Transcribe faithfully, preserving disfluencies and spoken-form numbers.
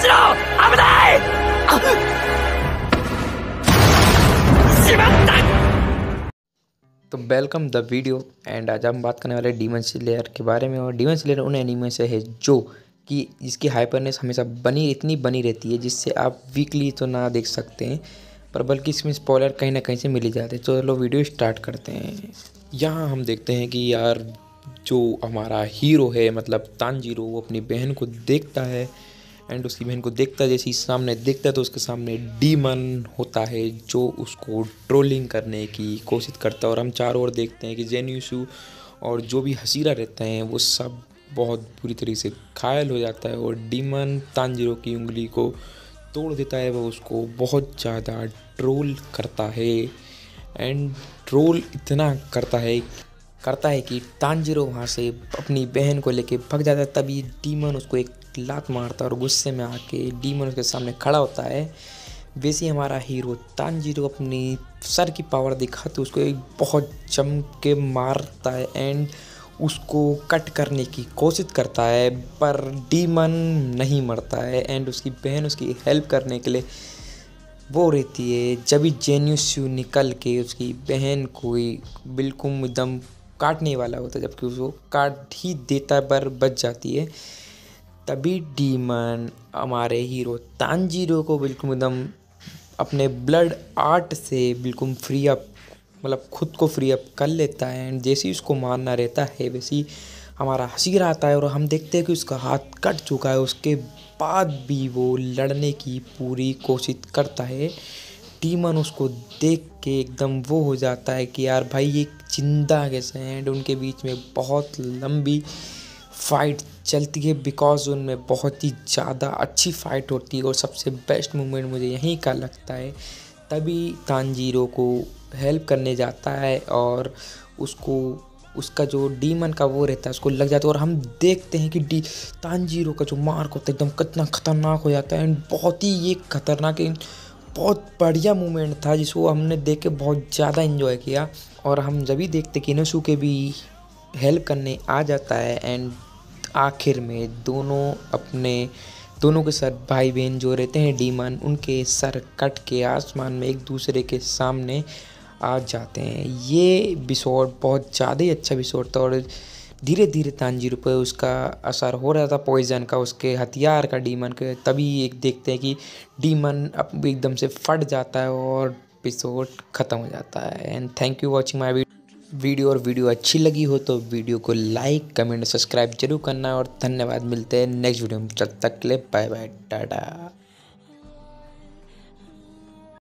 しろ。危ない。しまった。 तो welcome the video and आज हम बात करने वाले डीमन स्लेयर के बारे में। और डीमन स्लेयर उन एनिमे से है जो कि जिसकी हाइपरनेस हमेशा बनी इतनी बनी रहती है जिससे आप वीकली तो ना देख सकते हैं, पर बल्कि इसमें स्पॉइलर कहीं ना कहीं से मिल ही जाते हैं। तो चलो वीडियो स्टार्ट करते हैं। यहाँ हम देखते हैं कि यार जो हमारा हीरो है मतलब तांजीरो, वो अपनी बहन को देखता है एंड उसकी बहन को देखता है जैसे ही सामने देखता है तो उसके सामने डीमन होता है जो उसको ट्रोलिंग करने की कोशिश करता है। और हम चारों ओर देखते हैं कि जेन्यूसु और जो भी हसीरा रहते हैं वो सब बहुत बुरी तरीके से घायल हो जाता है और डीमन तांजीरो की उंगली को तोड़ देता है। वो उसको बहुत ज़्यादा ट्रोल करता है एंड ट्रोल इतना करता है करता है कि तांजीरो वहाँ से अपनी बहन को लेके भाग जाता है। तभी डीमन उसको एक लात मारता है और गुस्से में आके डीमन उसके सामने खड़ा होता है। वैसे ही हमारा हीरो तांजीरो अपनी सर की पावर दिखाते उसको एक बहुत जम के मारता है एंड उसको कट करने की कोशिश करता है, पर डीमन नहीं मरता है एंड उसकी बहन उसकी हेल्प करने के लिए वो रहती है। जब भी जेन्यूसु निकल के उसकी बहन को बिल्कुल एकदम काटने वाला होता है, जबकि उसको काट ही देता है पर बच जाती है। तभी डीमन हमारे हीरो तांजीरो को बिल्कुल एकदम अपने ब्लड आर्ट से बिल्कुल फ्री अप मतलब खुद को फ्री अप कर लेता है एंड जैसे ही उसको मारना रहता है वैसे ही हमारा हसीरा आता है और हम देखते हैं कि उसका हाथ कट चुका है। उसके बाद भी वो लड़ने की पूरी कोशिश करता है। डीमन उसको देख के एकदम वो हो जाता है कि यार भाई ये जिंदा कैसे हैं। एंड उनके बीच में बहुत लंबी फाइट चलती है बिकॉज उनमें बहुत ही ज़्यादा अच्छी फाइट होती है और सबसे बेस्ट मोमेंट मुझे यहीं का लगता है। तभी तांजीरो को हेल्प करने जाता है और उसको उसका जो डीमन का वो रहता है उसको लग जाता है और हम देखते हैं कि डी तांजीरो का जो मार्क होता है एकदम कितना खतरनाक हो जाता है एंड बहुत ही ये खतरनाक बहुत बढ़िया मोमेंट था जिसको हमने देख के बहुत ज़्यादा इन्जॉय किया। और हम जब भी देखते कि इनोसुके भी हेल्प करने आ जाता है एंड आखिर में दोनों अपने दोनों के सर भाई बहन जो रहते हैं डीमन उनके सर कट के आसमान में एक दूसरे के सामने आ जाते हैं। ये एपिसोड बहुत ज़्यादा ही अच्छा एपिसोड था और धीरे धीरे तांजीरो पर उसका असर हो रहा था पॉइजन का, उसके हथियार का डीमन के। तभी एक देखते हैं कि डीमन अब एकदम से फट जाता है और एपिसोड ख़त्म हो जाता है। And thank you watching my video. और वीडियो अच्छी लगी हो तो वीडियो को लाइक कमेंट सब्सक्राइब जरूर करना और धन्यवाद। मिलते हैं नेक्स्ट वीडियो में, तब तक के लिए बाय बाय टाटा।